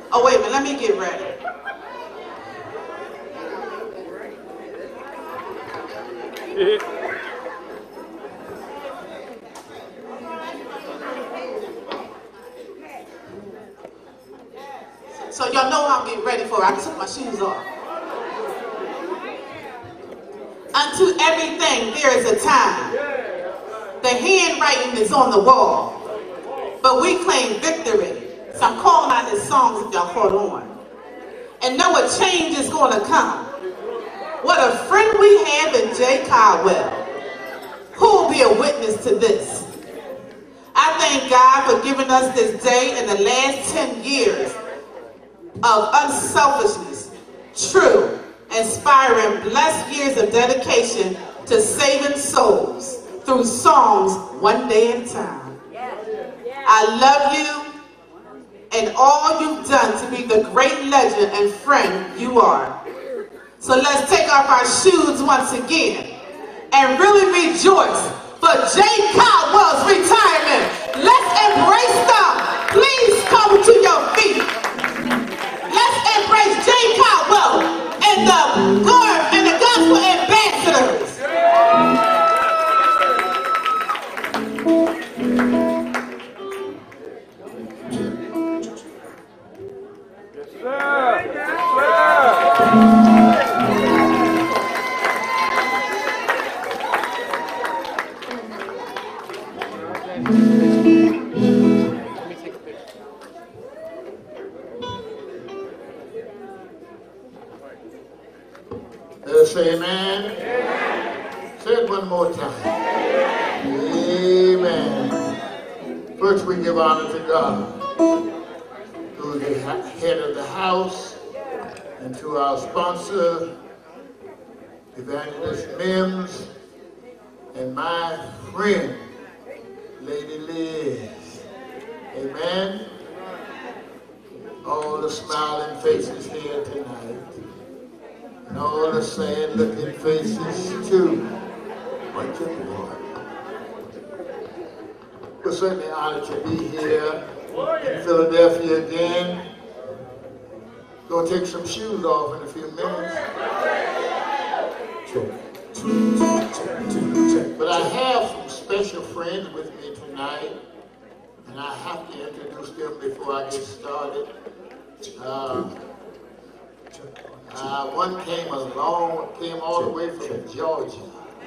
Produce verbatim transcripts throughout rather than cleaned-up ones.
Oh, wait a minute, let me get ready. So y'all know how I'm getting ready for it. I took my shoes off. Unto everything there is a time. The handwriting is on the wall. But we claim victory. So I'm calling out his songs if y'all caught on. And know a change is going to come. What a friend we have in Jay Caldwell. Who will be a witness to this? I thank God for giving us this day in the last ten years of unselfishness, true, inspiring, blessed years of dedication to saving souls through songs one day at a time. I love you and all you've done to be the great legend and friend you are. So let's take off our shoes once again and really rejoice for Jay Caldwell's retirement. Let's embrace them. Please come to your feet. Let's embrace Jay Caldwell and the God and the gospel ambassadors. Yes, sir. Yes, sir. Let's say amen. Amen. Say it one more time. Amen. Amen. First we give honor to God, who is the head of the house, and to our sponsor, Evangelist Mims, and my friend, Lady Liz. Amen. All the smiling faces here tonight. And all the sad looking faces too. But good Lord. We're certainly honored to be here in Philadelphia again. Gonna take some shoes off in a few minutes. But I have some special friends with me tonight, and I have to introduce them before I get started. Uh, Uh, one came along, came all the way from Georgia.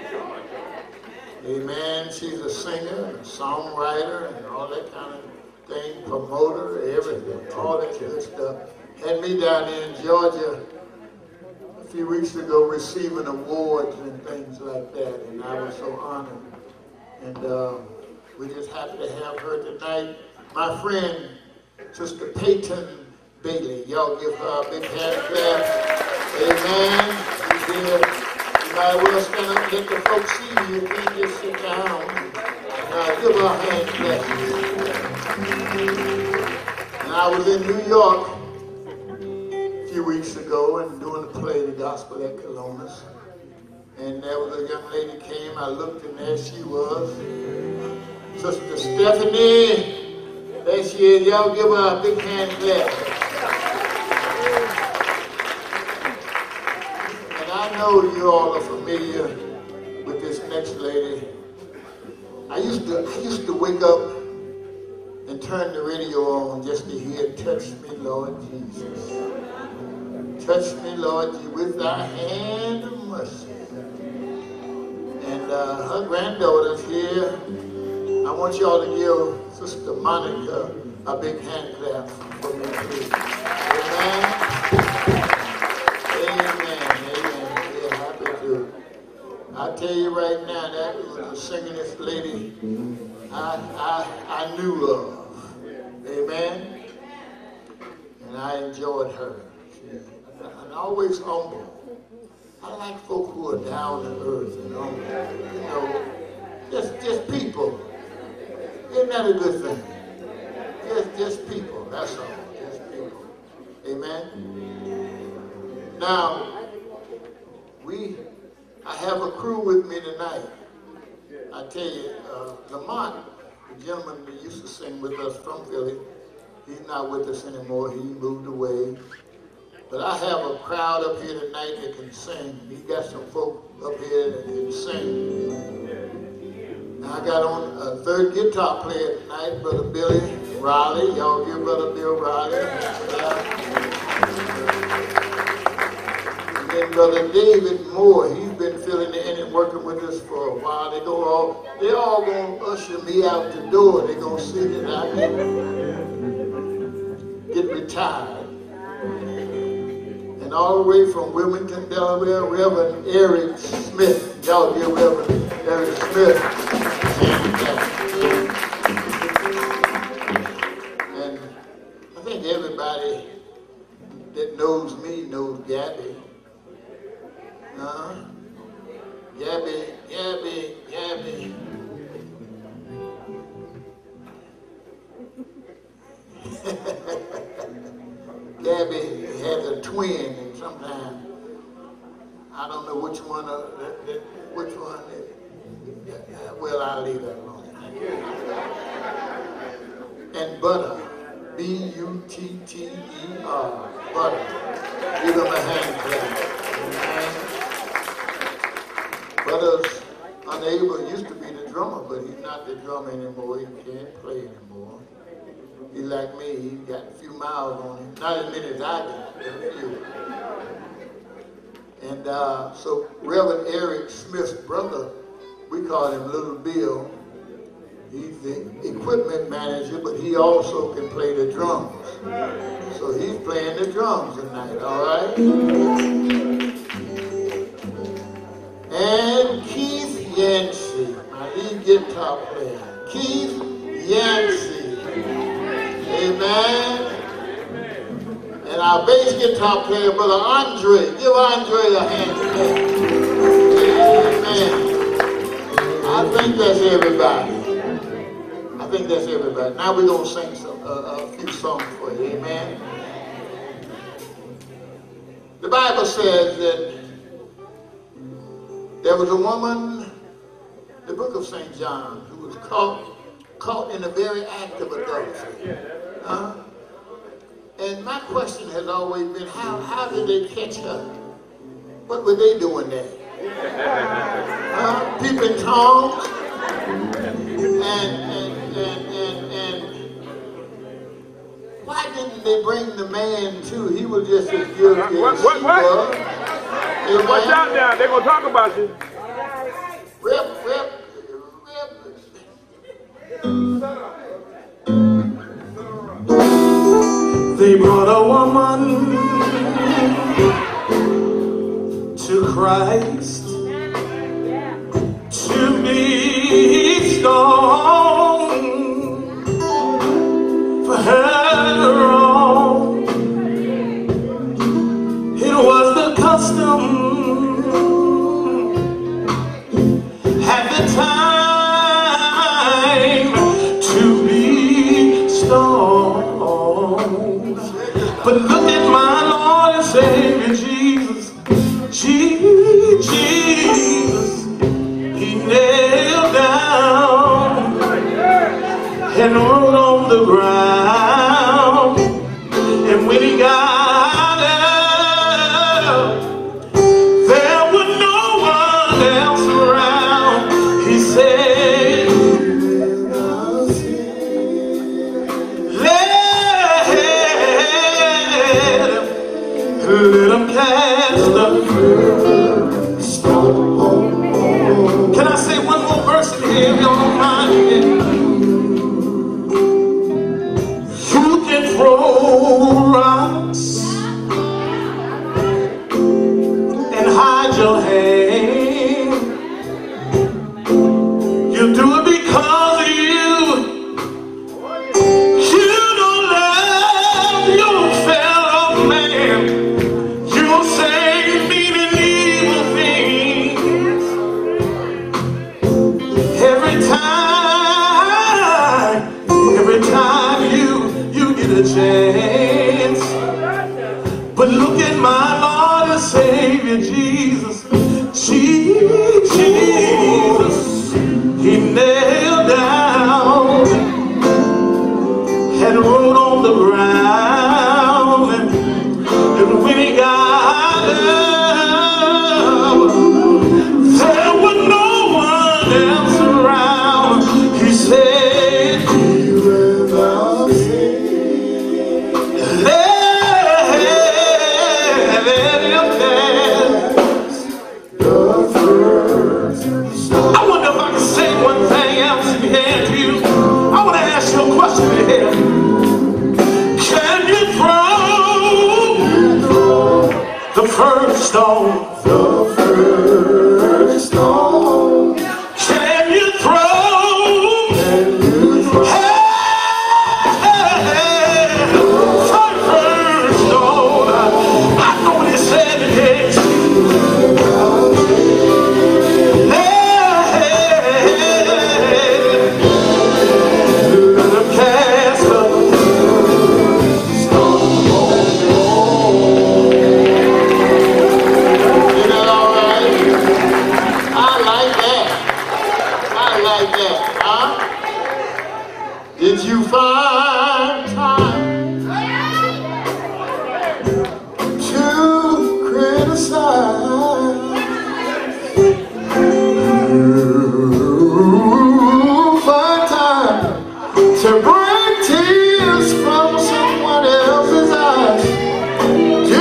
Amen. She's a singer, a songwriter, and all that kind of thing, promoter, everything, all that good stuff. Had me down there in Georgia a few weeks ago receiving awards and things like that, and I was so honored. And uh, we're just happy to have her tonight. My friend, Sister Peyton Bailey. Y'all give her a big hand clap. Amen. You did. You might well stand up and let the folks see you. You can't just sit down. Uh, give her a hand clap. And I was in New York a few weeks ago and doing the play, The Gospel at Colonus. And there was a young lady came. I looked and there she was. Sister Stephanie. There she is. Y'all give her a big hand clap. I know you all are familiar with this next lady. I used to I used to wake up and turn the radio on just to hear "Touch Me, Lord Jesus." Touch me, Lord, with thy hand of mercy. And uh, her granddaughter's here. I want y'all to give Sister Monica a big hand clap for me, please. Amen. I tell you right now, that was the singingest lady I, I, I knew of. Amen. And I enjoyed her. She, and always humble. I like folk who are down to earth and humble. You know, just, just people. Isn't that a good thing? Just, just people. That's all. Just people. Amen. Now, we. I have a crew with me tonight. I tell you, uh, Lamont, the gentleman that used to sing with us from Philly, He's not with us anymore. He moved away. But I have a crowd up here tonight that can sing. He got some folk up here that can sing. Now I got on a third guitar player tonight, Brother Billy Riley. Y'all give Brother Bill Riley. And then Brother David Moore. He's been filling in and working with us for a while. They go all, they all gonna usher me out the door. They're gonna see that I can get retired. And all the way from Wilmington, Delaware, Reverend Eric Smith. Y'all give Reverend Eric Smith. And I think everybody that knows me knows Gabby. Uh, Gabby, Gabby, Gabby. Gabby has a twin, and sometimes I don't know which one. Uh, that, that, which one? That, uh, well, I'll leave that alone. And Butter, B U T T E R, Butter. Give him a hand clap. Butter's unable. Used to be the drummer, but he's not the drummer anymore. He can't play anymore. He's like me, he's got a few miles on him. Not as many as I got, but a few. And uh, so Reverend Eric Smith's brother, we call him Little Bill. He's the equipment manager, but he also can play the drums. So he's playing the drums tonight, all right? And Keith Yancey, my lead guitar player. Keith Yancey. Amen. And our bass guitar player, Brother Andre. Give Andre a hand today. Amen. I think that's everybody. I think that's everybody. Now we're going to sing some, uh, a few songs for you. Amen. The Bible says that there was a woman, the book of Saint John, who was caught, caught in the very act of adultery. Uh, and my question has always been, how, how did they catch her? What were they doing there? Uh, peeping tongues? And, and, and, and, and why didn't they bring the man too? He was just as guilty as she what, what, what? was. Hey, watch out now, they're going to talk about you. Rip, rip, rip. They brought a woman to Christ to be stoned for her wrong. It was the custom at the time to be stoned. But look at my Lord and Savior Jesus, Jesus, He nailed down and wrote on the ground. And when He got up, there was no one else around. He said, let them cast the stone. Can I say one more verse in here if you don't mind? You can throw rocks and hide your hand. You do it because of you. You don't love your fellow man. Chance. But look at my Lord and Savior Jesus, Jesus, He nailed down and wrote on the stone, the first stone, can you throw? Can you throw? Hey, hey, the first stone. I know what he said it is. Did you find time to criticize? You find time to break tears from someone else's eyes? Do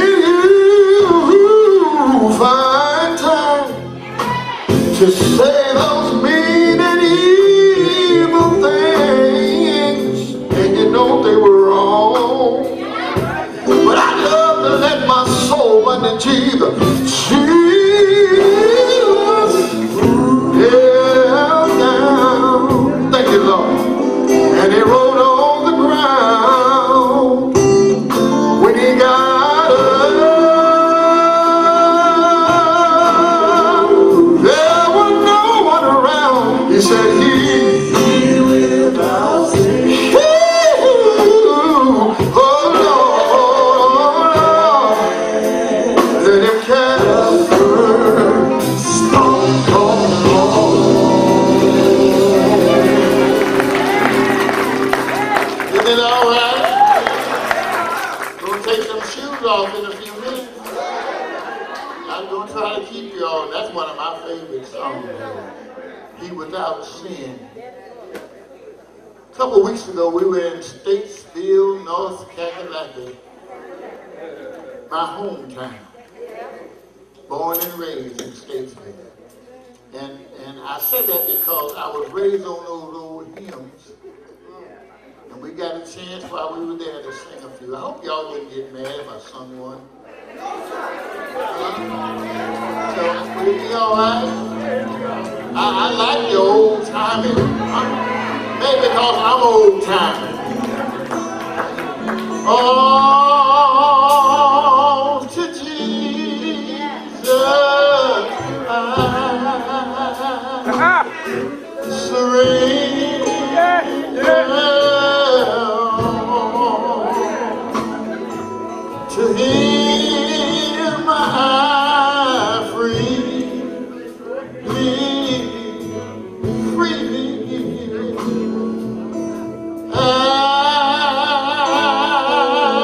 you find time to say those mean and evil things? You know they were wrong, but I love to let my soul run to Jesus. Jesus, yeah, down. Thank you, Lord. And he wrote on the ground when he got up. There was no one around. He said he. Off in a few minutes. I'm going to try to keep you on. That's one of my favorite songs. He Without Sin. A couple of weeks ago, we were in Statesville, North Carolina, my hometown. Born and raised in Statesville. And, and I say that because I was raised on those old hymns. And we got a chance while we were there to sing a few. I hope y'all wouldn't get mad if I sung one. So, will it be all right? I, I like the old timing. Maybe because I'm old timing. Oh, to Jesus I surrender. To him I freely, freely I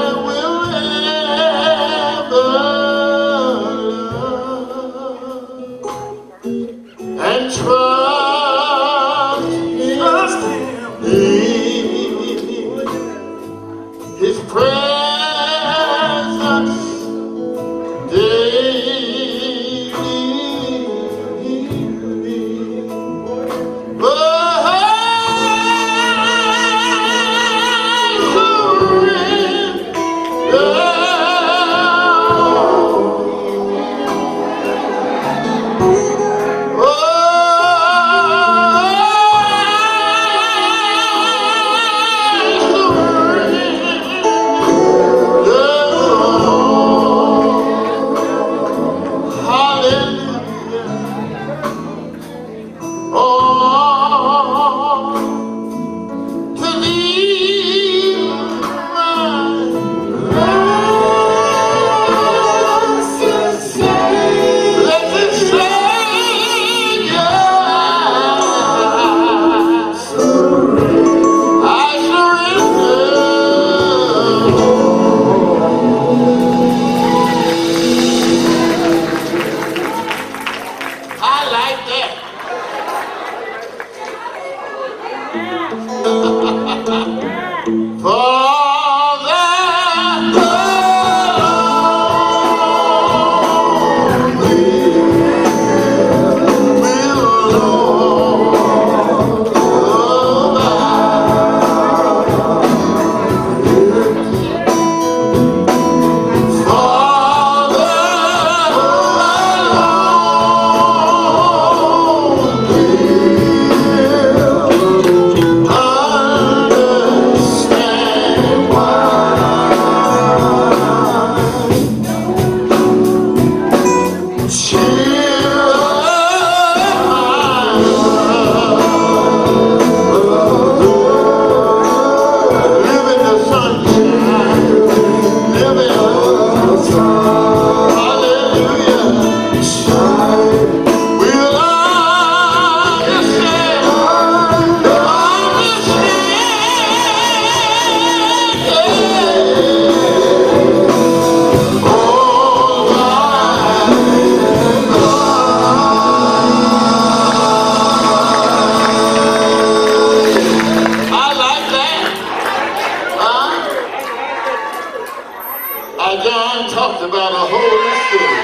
Like John talked about a Holy Spirit.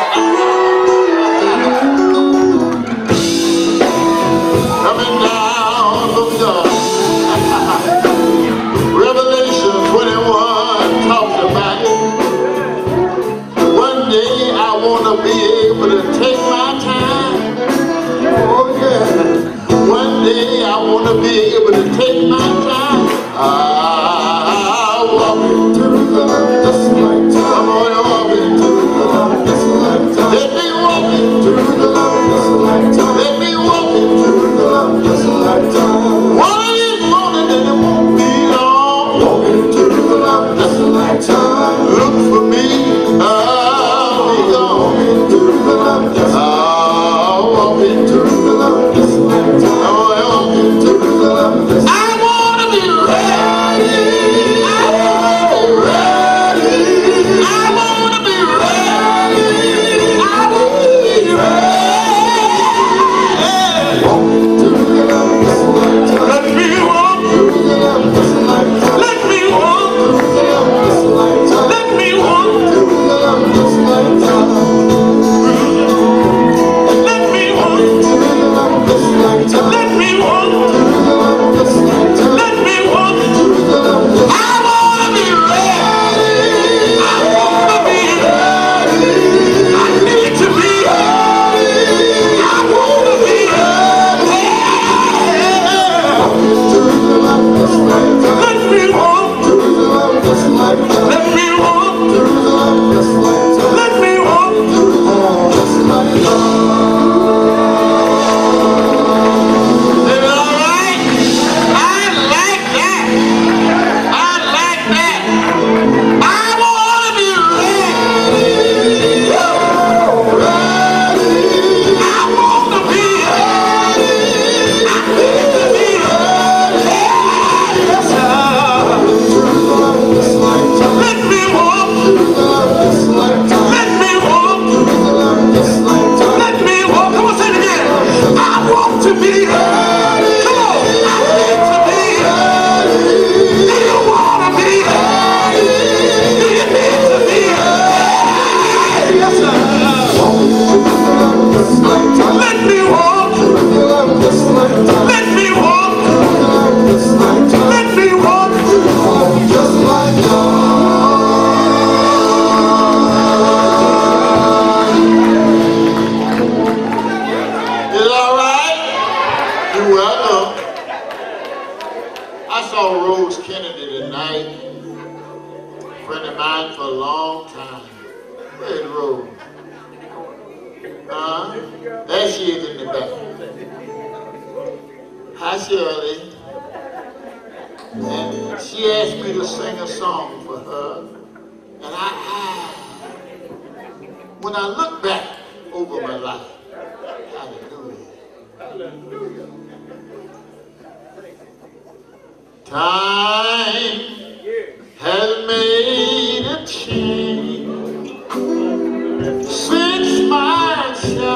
Coming down from God. Revelation twenty-one talks about it. One day I want to be able to take my time. Oh yeah. One day I want to be able to take my time. I'll walk into the love just like time. Come on, walk into the love just like time. Let me walk into the love just like time. Let me walk into the love just like time. One of these mornings and it won't be long. Walk into the love just like time. Look for me. I'll be gone. Walk into the love just like time. I'll walk into the love just like time. I'll walk into the love just like time. I want to be ready. I want to be ready. I want to be ready. I want to be ready. Walk into the love just like time. Let me walk through the love just like time. Let me walk through the love just like time. Let me walk through the love just like time. Let me walk through the love just like time. Let me walk through the love just like time. Let me walk through the love just like time. I wanna be ready. I wanna be ready. I need to be ready. I wanna be ready. Through the love just like time. Let me walk through the love just like time. Let me walk through the love just like time. Let me walk through the love just like time. Is it all right? I like that. I like that. I wanna be ready. Ready. I wanna be ready. I need to be ready. Yes, sir. Let me walk through the love just like time. Let me walk through the love just like time. Let me walk. Come on, say it again. I want to be ready. Come on. I need to be ready. Do you want to be ready? Do you need to be ready? Yes, sir. Just like time. Let me walk through the love just like time. Let me walk through the love just like time. Let me walk through the love just like time. Is it all right? You're welcome. I saw Rose Kennedy tonight. A friend of mine for a long time. Where's Rose? Huh? There she is in the back. Hi, Shirley. And she asked me to sing a song for her. And I, I when I look back over my life, hallelujah. Time has made a change since my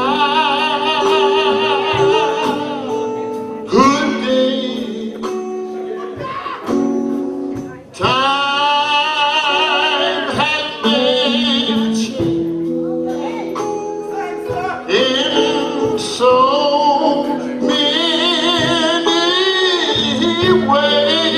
childhood days. Time has made a change in so many ways.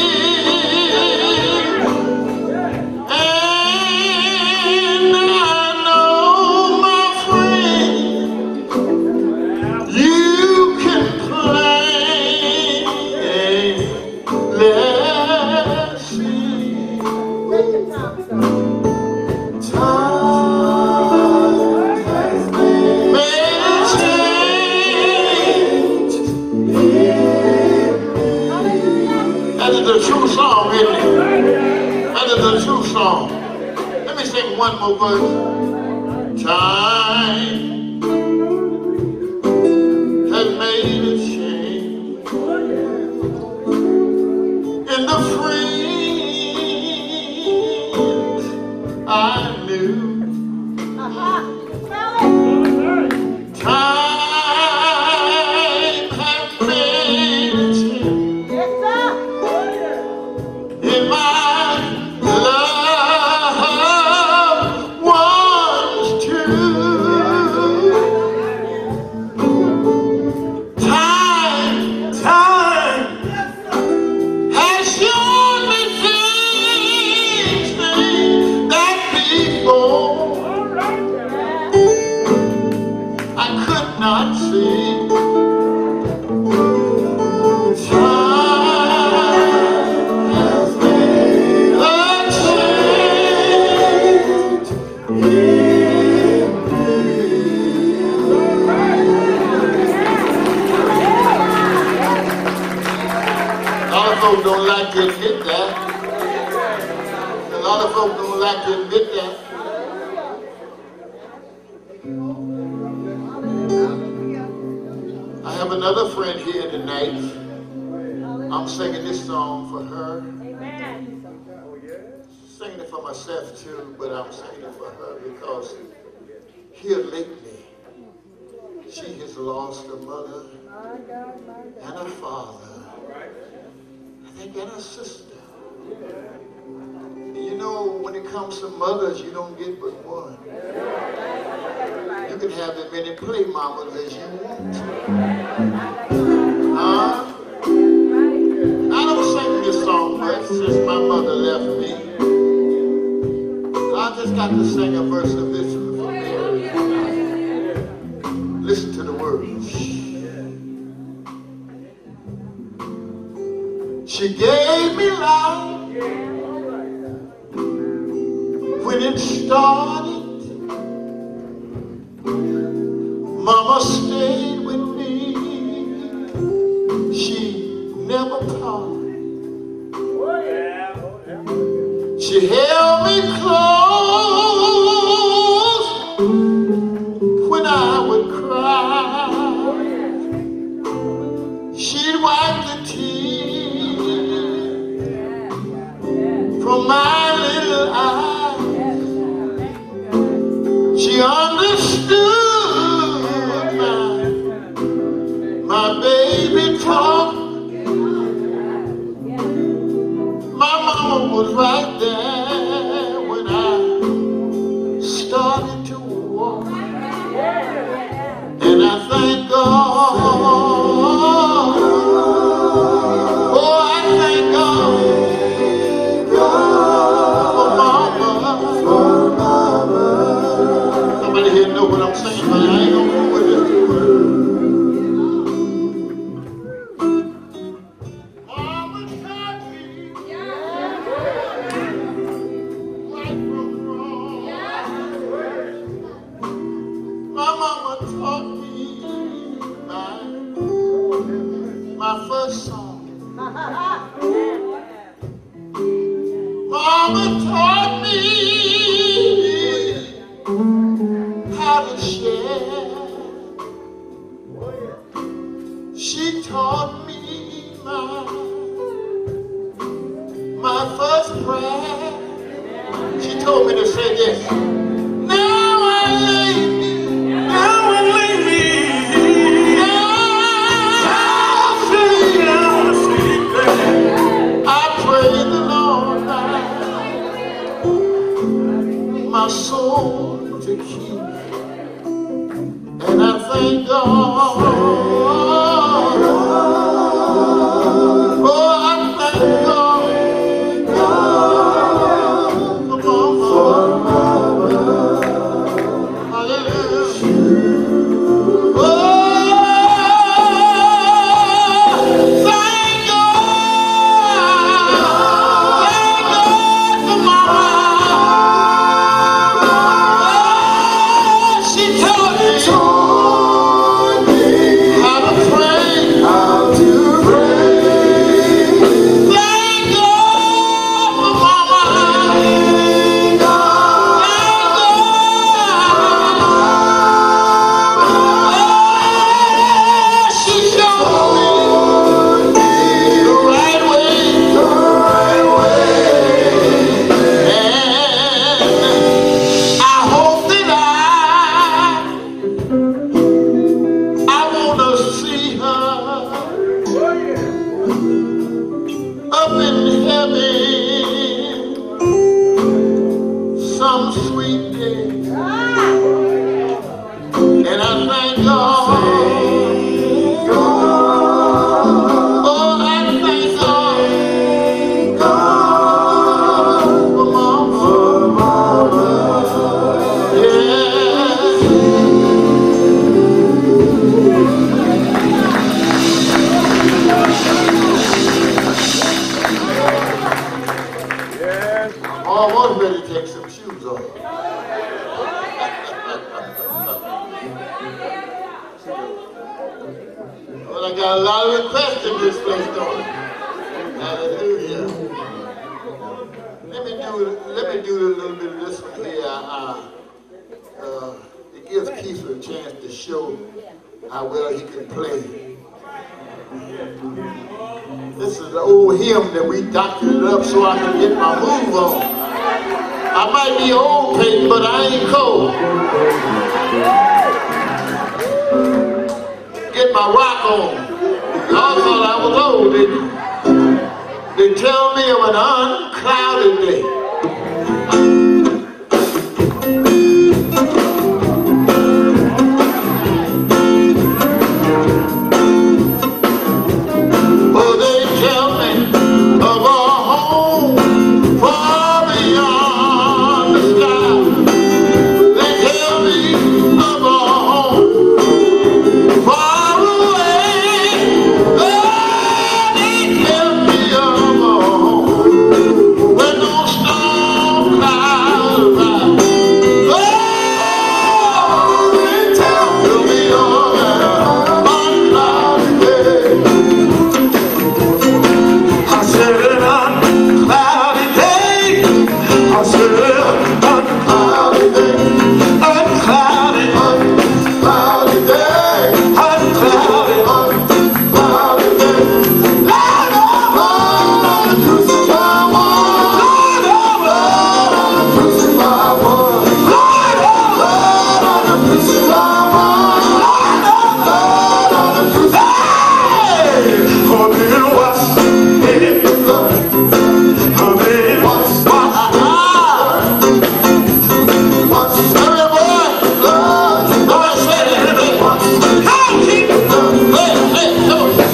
And I know, my friend, you can play. Let's see. Time has made a change in me. That is the true song, isn't it? That is the true song. Let me sing one more verse. Time has made a change in the friends I knew. Time has made a change in my love lot of folks don't like to admit that. I have another friend here tonight. I'm singing this song for her. Amen. Singing it for myself too, but I'm singing it for her because here lately, she has lost a mother and a father. I think and a sister. And you know, when it comes to mothers, you don't get but one. You can have as many play mamas as you want. Uh, I don't sing this song much since my mother left me. I just got to sing a verse of this for Mary. Listen to the words. She gave me life when it started. Mama stayed with me. She never parted. She held me close when I would cry. She'd wipe the tears from my little eyes. She understood my, my baby talk. My mama was right there when I started to walk. And I thank God. Oh, I thank God for mama. Somebody here know what I'm saying, but I ain't gonna go with it. Mama taught me right from wrong. My mama taught me my, my first song. Mama taught me how to share. She taught me my, my first prayer. She told me to say this. Now I lay me, now I lay me, now I sleep there. I pray the Lord my soul to keep, and I thank God. Oh, I thank God. For mama. Hallelujah. Oh, thank God. Thank God for mama. She taught me how to pray, how to pray. Thank God for mama. Thank God. She showed me the right way, the right way. And I hope that I, I wanna see her up in heaven some sweet day. And I thank God. Oh, I thank God for mama. Yeah. Yes. I was ready to take some shoes off. Well, I got a lot of requests in this place, don't I? Hallelujah. Let me do do let me do a little bit of this one here. Uh, uh, it gives Keith a chance to show how well he can play. This is the old hymn that we doctored it up so I can get my move on. I might be old, Peyton, but I ain't cold. Get my rock on. Y'all thought I was old, didn't you? They tell me of an unclouded day. Oh, they tell me of a home far beyond the sky. They tell me of a home far away. Oh, they tell me of a home where no storm clouds arise. Oh, they tell me of an unclouded day. I said an unclouded day. I said unclouded day. Unclouded, unclouded day. Unclouded, unclouded day. Lord, oh, Lord, the crucified one. Lord, oh, Lord, the crucified one. Lord, oh, Lord, the crucified one. Lord, oh, Lord, the crucified one. For there was in the blood. For there was blood. What's the boy? Blood. Nobody said anything. Come on, keep it up. Hey, hey, come on.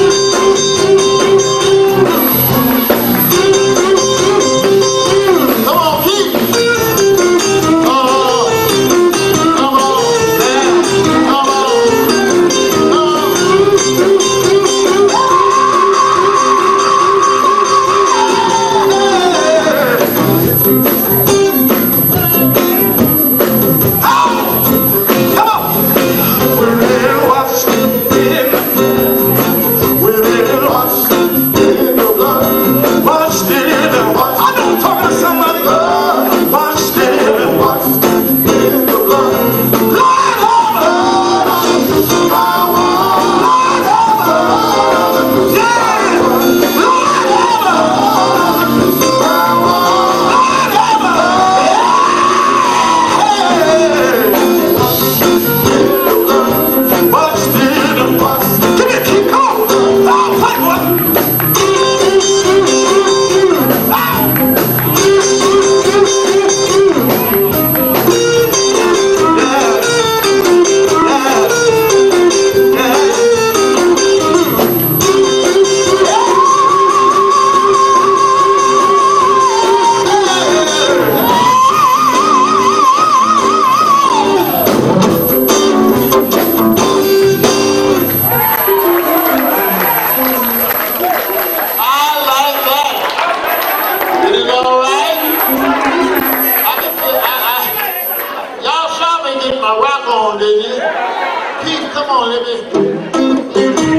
Come on, keep it. Oh, come on, man. Come on. Come Come on! We're in washed in We're in washed in the blood. Washed in the blood. I know I'm talking to somebody. Washed in washed in the blood. Lord, oh, Lord, I'm the crucified one. Lord, oh, Lord, I'm the crucified one. Lord, oh, Lord, I'm the crucified one. Lord, oh, Lord, Washed in the blood. Give me a key, come on. Oh, play one. I like that. Is it all right? I can feel, I, I, y'all saw me get my rock on, didn't you? Keith, come on, let me.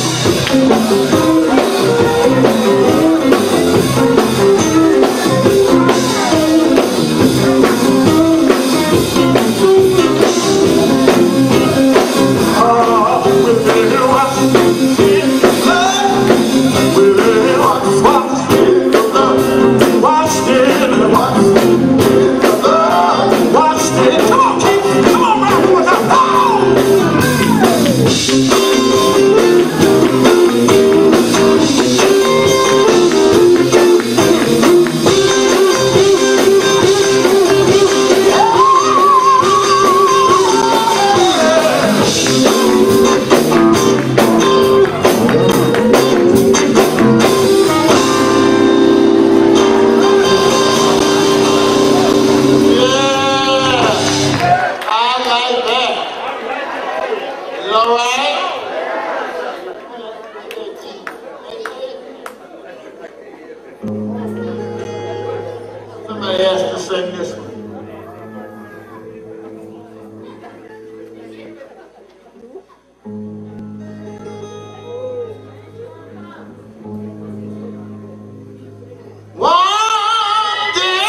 Oh, we're there, washed in the blood. We're there, washed in the blood. Washed in the washed in the blood. Washed in. Come on, Keith. Come on, rock one time. Somebody asked to sing this one. One day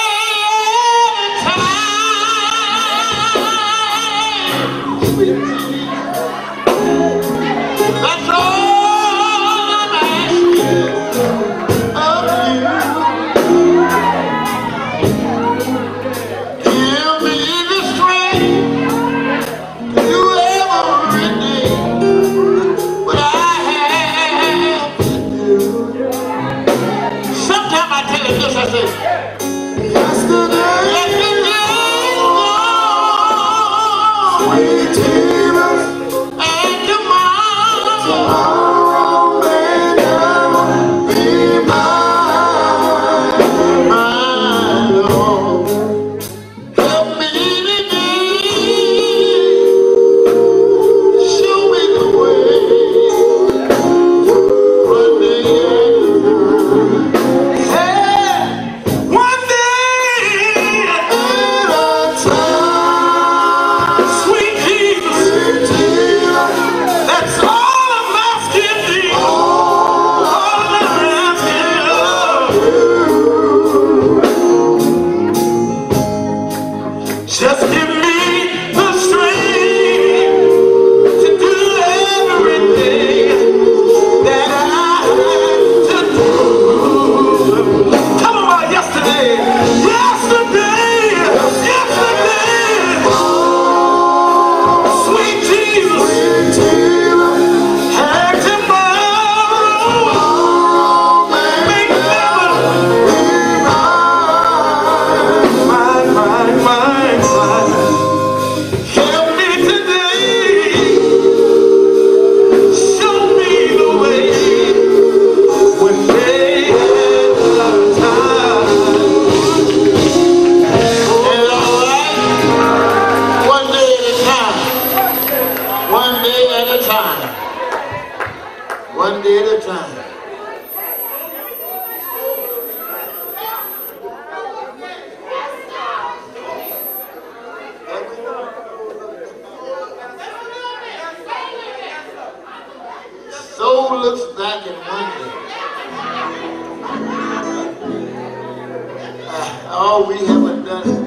back in one day. Uh, all we haven't done.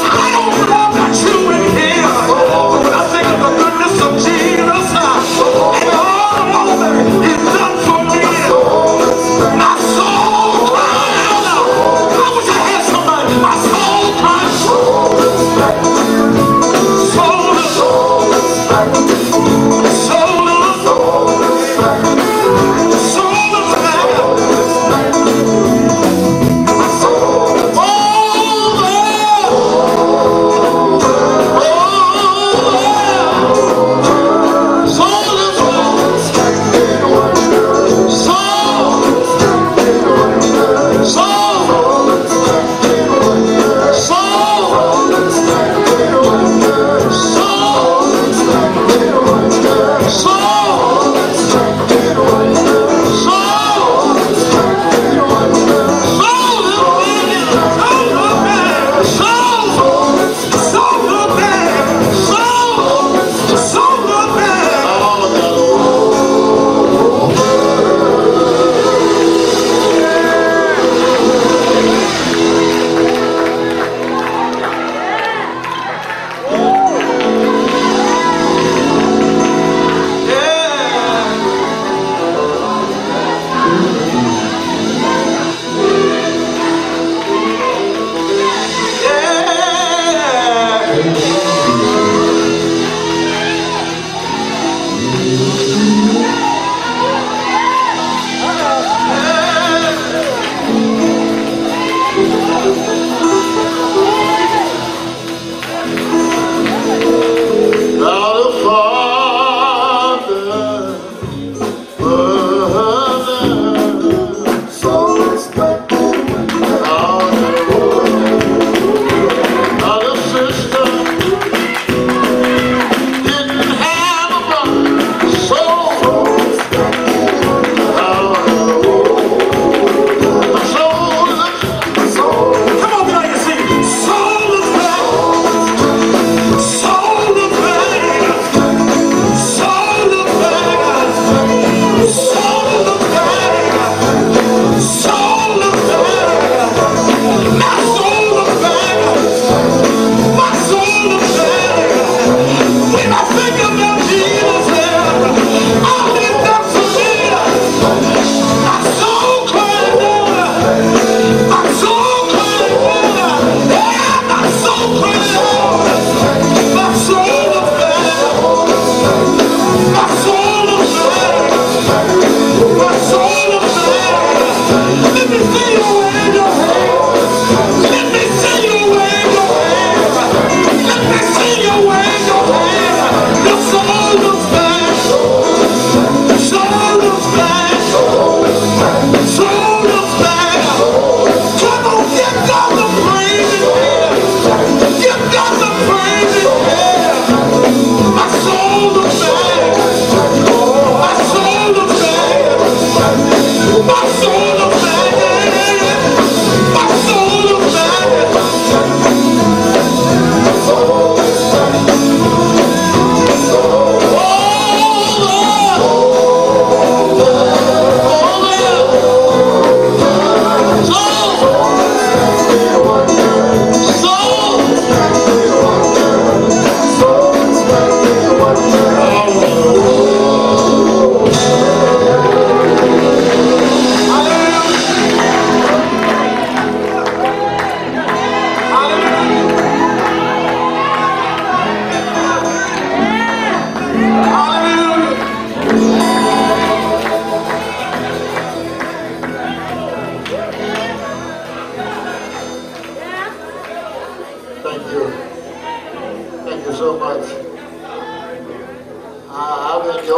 Oh,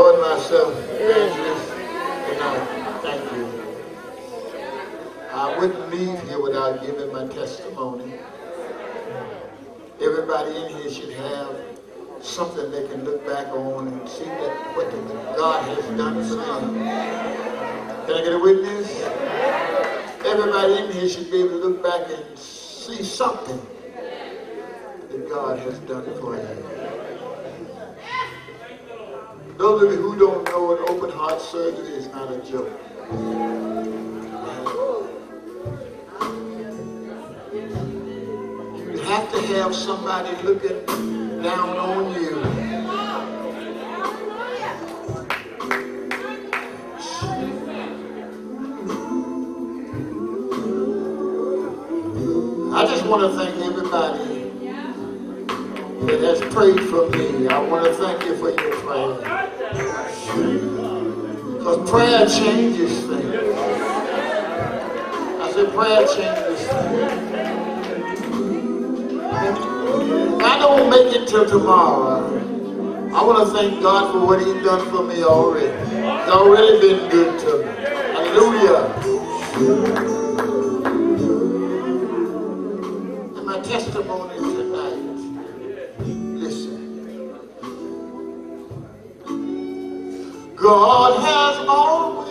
enjoyed myself, evangelist, and I thank you. I wouldn't leave here without giving my testimony. Everybody in here should have something they can look back on and see that what the, God has done for them. Can I get a witness? Everybody in here should be able to look back and see something that God has done for you. Those of you who don't know, an open heart surgery is not a joke. You have to have somebody looking down on you. I just want to thank everybody that has prayed for me. I want to thank you for your prayer. Because prayer changes things. I said prayer changes things. I don't make it till tomorrow. I want to thank God for what He's done for me already. He's already been good to me. Hallelujah. And my testimony tonight, listen. God has always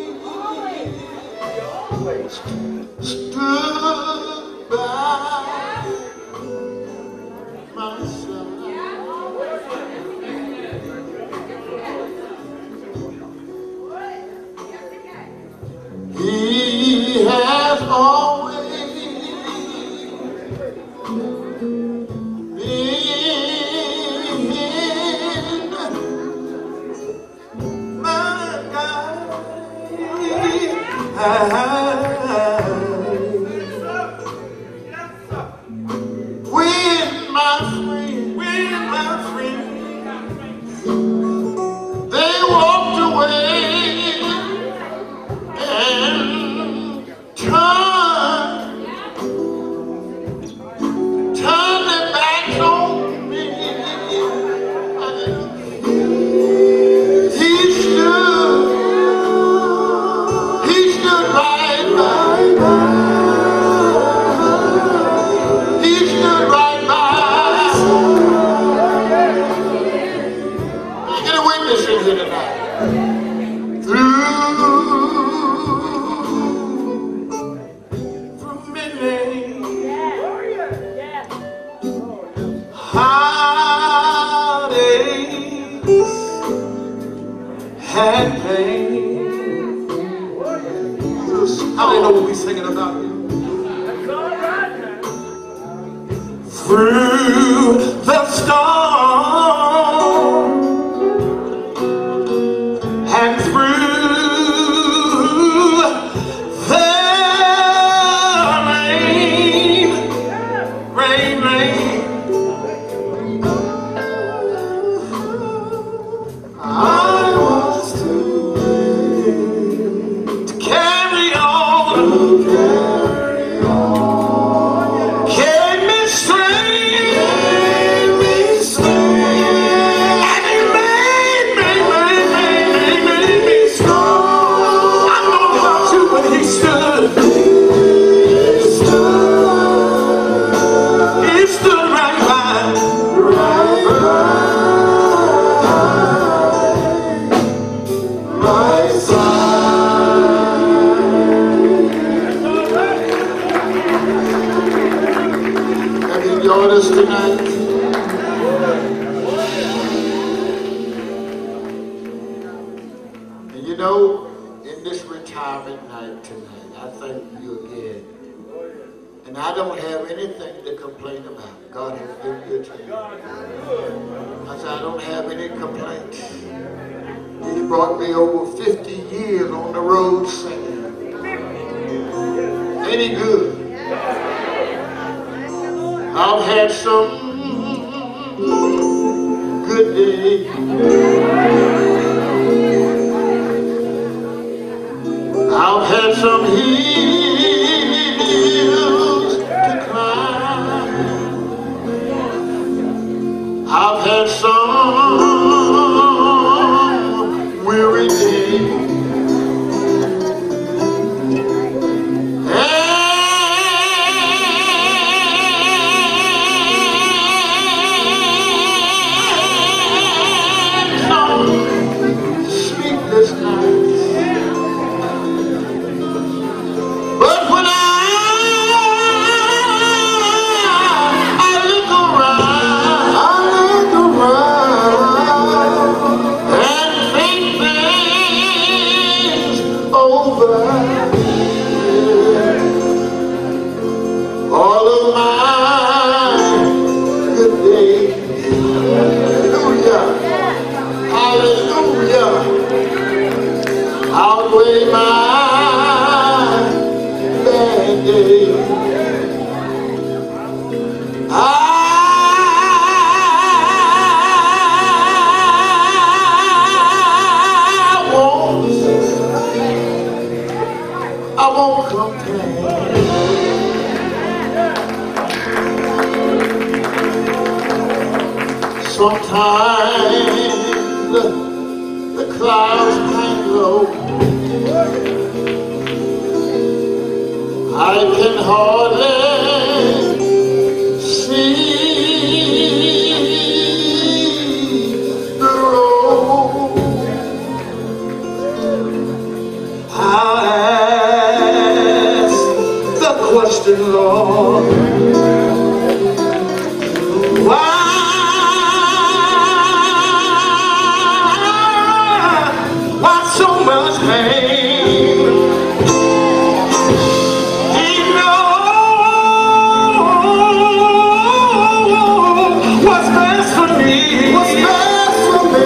stood by my side. He has always when my friend, when my friend, they walked away and turned, turned their backs on me. He stood. And pain. How they know what we're singing about here? Through the storm and through the rain, rain, rain, I tonight. And you know, in this retirement night tonight, I thank you again. And I don't have anything to complain about. God has been good to me. I said, I don't have any complaints. He brought me over fifty years on the road singing. Ain't he good? I've had some good days. I've had some hills to climb. I've had some my bad day. I won't, I won't complain. Sometimes the clouds hang low. I can hardly see the road. I'll ask the question, Lord, why, why so much pain? He knows what's best for me. What's best for me?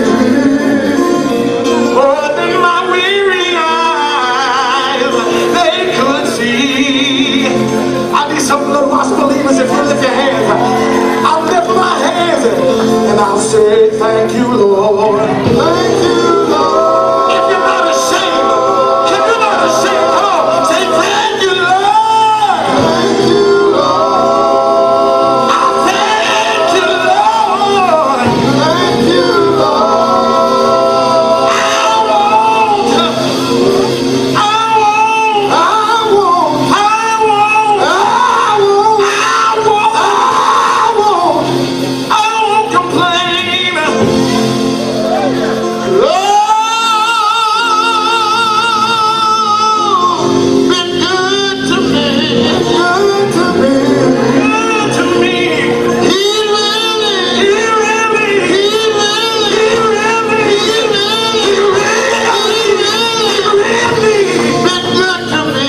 More than my weary eyes they could see. I need some little lost believers if you lift your hands. I'll lift my hands and I'll say thank you, Lord. Thank you, Lord. If you're not ashamed, if you're not ashamed, come on, say thank you, Lord. Thank you, Lord. I thank you, Lord. Thank you, Lord. I won't, I won't, I won't, I won't, I won't, I won't, I won't, I won't complain. Lord, been good to me, good to me. Good to me. He really, He really, he really, he really, he really, he really, he really. been good to me.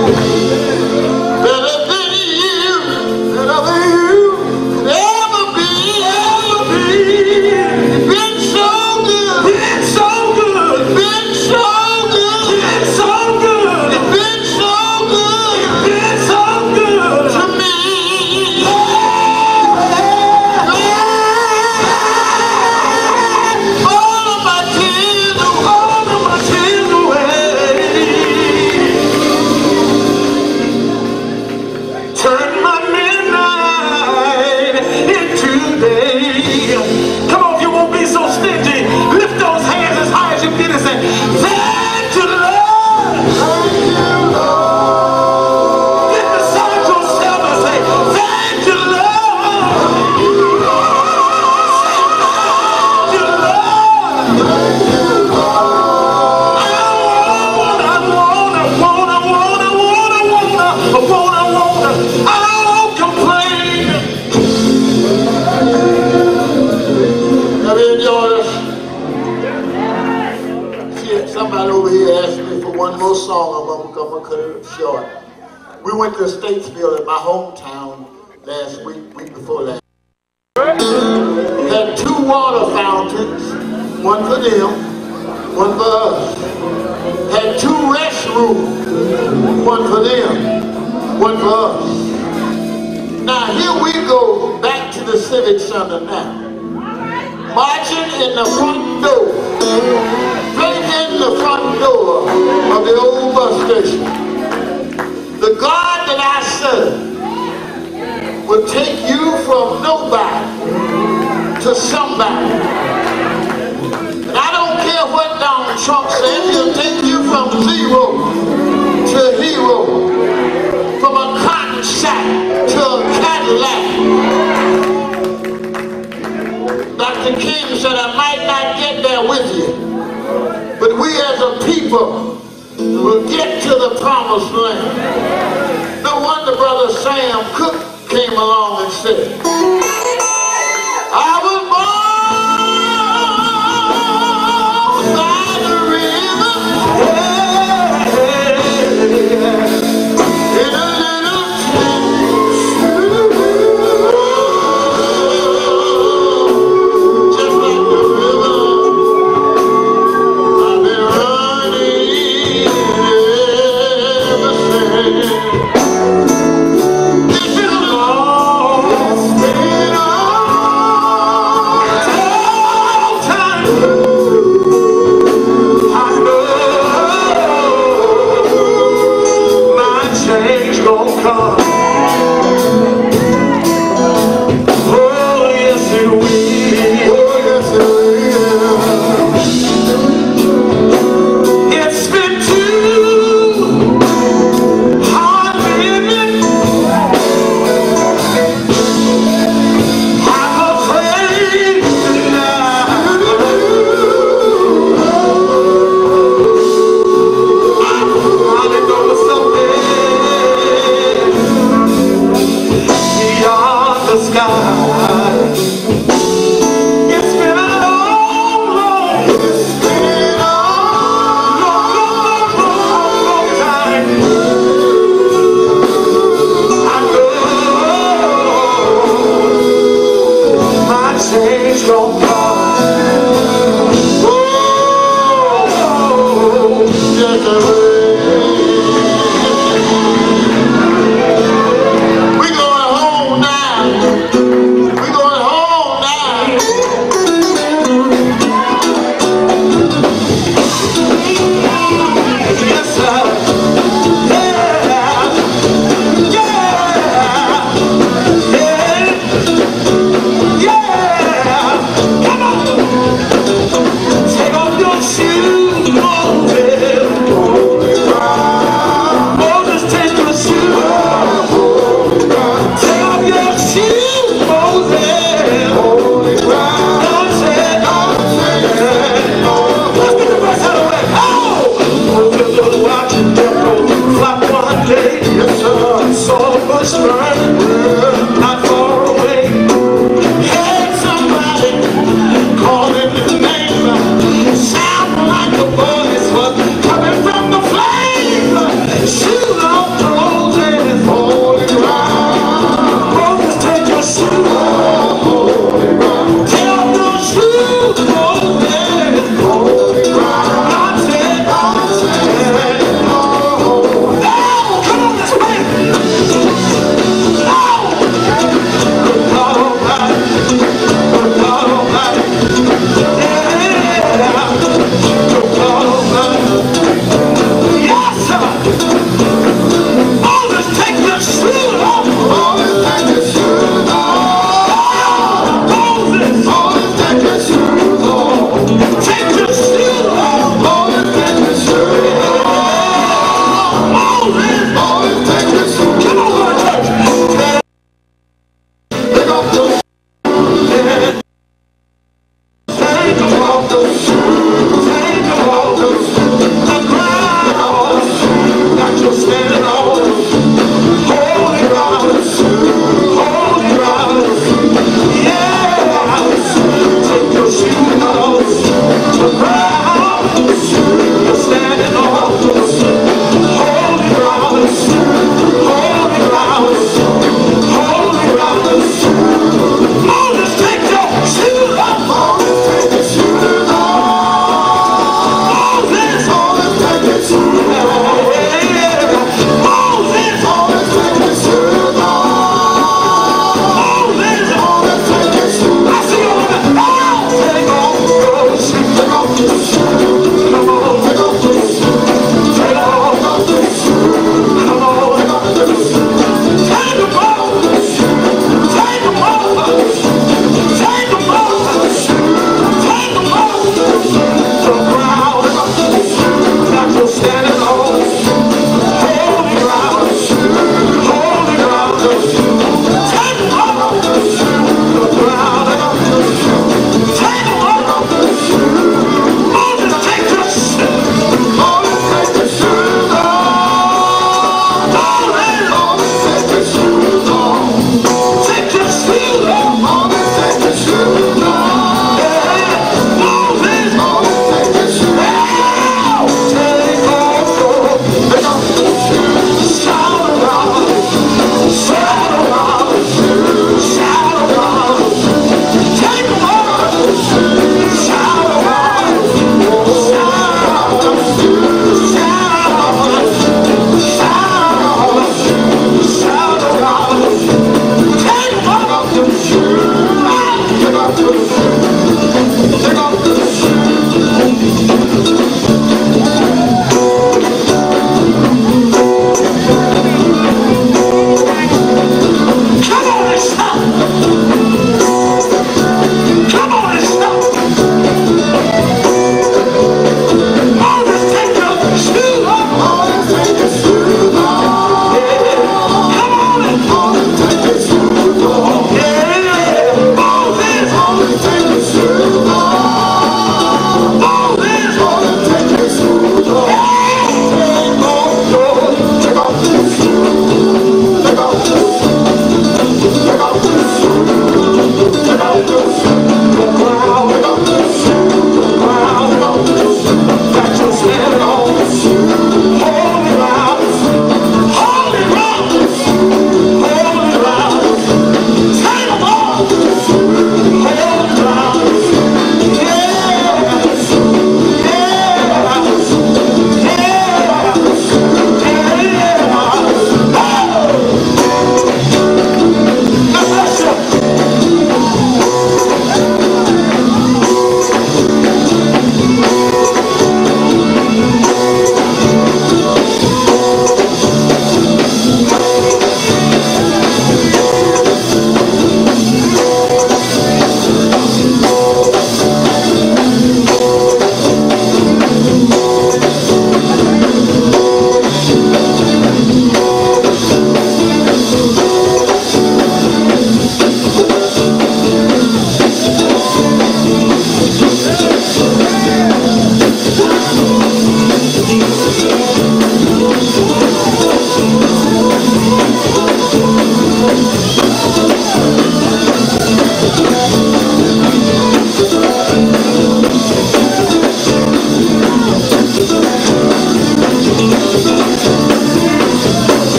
Better than you, better than you could ever be, ever be. Been so good, Been so good, been so good, been so good, been so good been so good to me. All of my tears away. all of my tears away. Turn my midnight into day. Come on, if you won't be so stingy, lift those hands as high as you can and say, thank you, Lord. Thank you, Lord. Get beside yourself and say, thank you, Lord. Thank you, Lord. I wanna, I wanna, wanna, wanna, wanna, wanna, wanna, wanna, I won't complain. Have you enjoyed us? See, somebody over here asked me for one more song. I'm gonna, I'm gonna cut it short. We went to Statesville in my hometown last week, week before last. Had two water fountains, one for them, one for us. Had two restrooms, one for them, one for us. Now here we go back to the Civic Center now. Marching in the front door, straight in the front door of the old bus station. The God that I serve will take you from nobody to somebody. And I don't care what Donald Trump says, he'll take you from zero to hero, from a cotton sack to a Cadillac. Doctor King said, I might not get there with you, but we as a people will get to the promised land. No wonder Brother Sam Cooke came along and said, I was born by the river. Sound like the voice was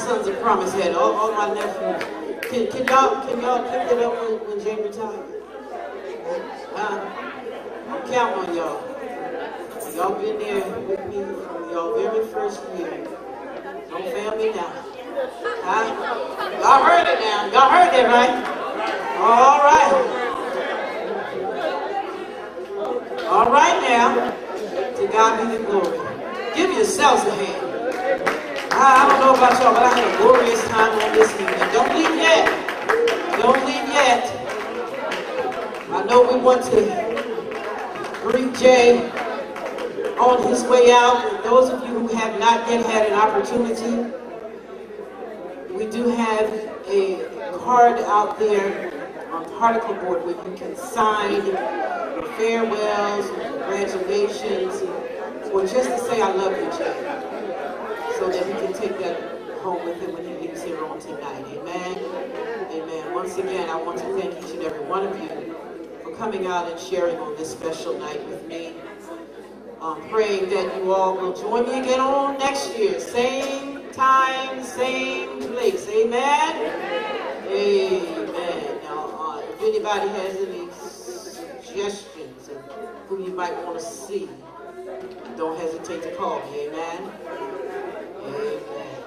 Sons of Promise had, all, all my nephews. Can, can y'all can y'all pick it up when, when Jay retired? Uh, I'm counting on y'all. Y'all been there with me from y'all very first year. Don't fail me now. Huh? Y'all heard it now. Y'all heard that, right? All right. All right now. To God be the glory. Give yourselves a hand. I, I don't know about y'all, but I had a glorious time on this evening. Don't leave yet. Don't leave yet. I know we want to greet Jay on his way out. Those of you who have not yet had an opportunity, we do have a card out there on particle board where you can sign farewells, congratulations, or just to say I love you, Jay, so that he can take that home with him when he leaves here on tonight. Amen. Amen. Once again, I want to thank each and every one of you for coming out and sharing on this special night with me. I'm praying that you all will join me again on next year. Same time, same place. Amen? Amen. Now, uh, if anybody has any suggestions of who you might want to see, don't hesitate to call me. Amen? Amen.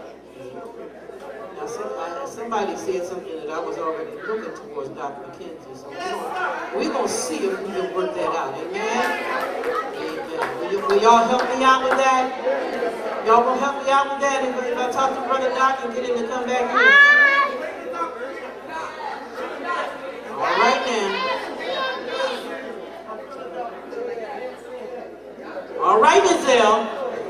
Now, somebody, somebody said something that I was already looking towards Doctor McKenzie. So we're going to see if we can work that out. Amen? Will y'all help me out with that? Y'all gonna help me out with that if, if I talk to Brother Doc and get him to come back here? All right now. All right, Giselle.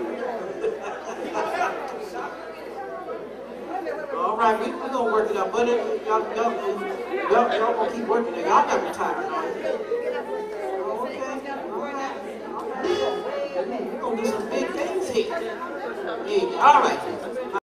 All right, we, we're gonna work it out. But y'all y'all y'all gonna keep working it. Y'all never tired, right? We're going to do some big things here. Yeah, all right.